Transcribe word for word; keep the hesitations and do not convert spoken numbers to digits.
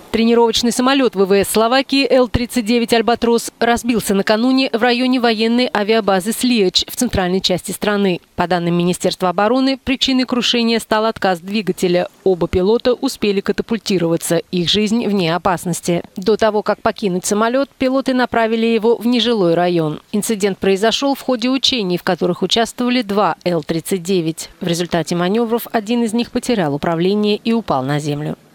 Тренировочный самолет ВВС Словакии Эл тридцать девять «Альбатрос» разбился накануне в районе военной авиабазы Слиеч в центральной части страны. По данным Министерства обороны, причиной крушения стал отказ двигателя. Оба пилота успели катапультироваться, их жизнь вне опасности. До того, как покинуть самолет, пилоты направили его в нежилой район. Инцидент произошел в ходе учений, в которых участвовали два Эл тридцать девять. В результате маневров один из них потерял управление и упал на землю.